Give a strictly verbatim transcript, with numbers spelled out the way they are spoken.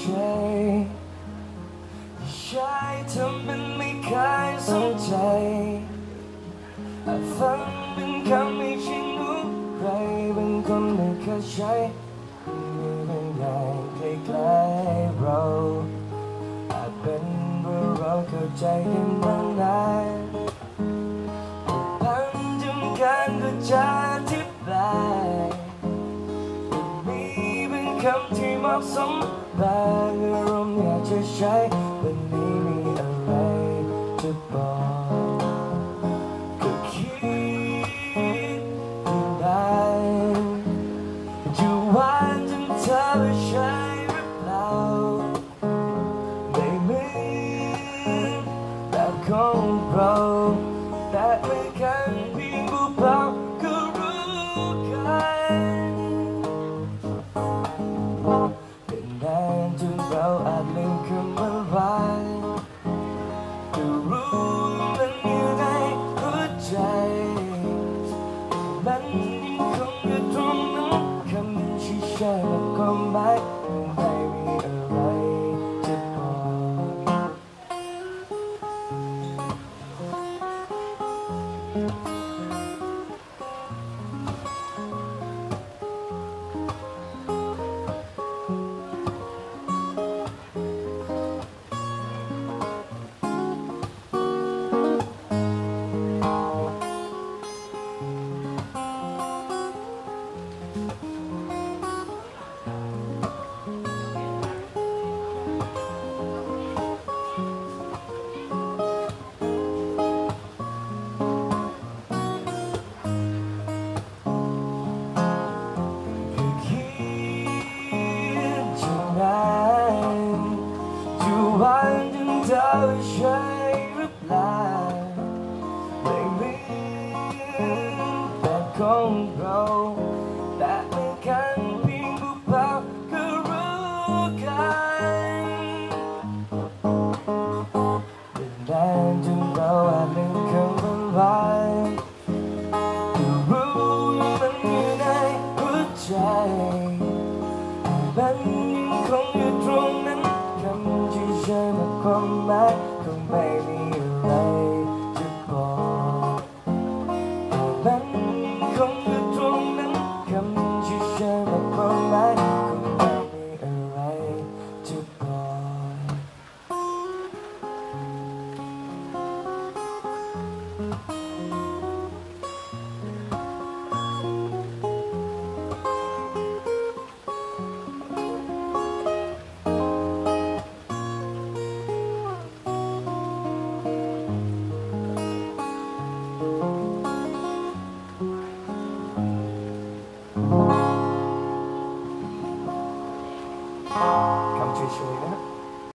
ฉยๆใช้ทำเป็นไม่เคยสนใจฟังเป็นคำไม่ใช่รู้ใครเป็นคนไม่เคยใช้มีบางอย่างคล้ายๆเราอาจเป็นเพราะเราเข้าใจกันมานานพันจนการก็จะอธิบายมีเป็นคำที่เหมาะสมบางอารมณ์อยากจะใช้วันนี้มีอะไรจะบอกก็คิดได้จะหวานจนเธอไม่ใช่หรือเปล่าไม่เหมือนแบบของเราแต่ไม่กันเพียงเบาๆก็รู้กันเป็นนานจนเราอาจลืมคำว่ารักก็รู้มันอยู่ในหัวใจมันยังคงอยู่ตรงนั้นคำชี้ชัดและความหมายไม่มีอะไรจะบอกวันจนเธอใช่หรือเปล่าไม่เหมือนแบบของเรา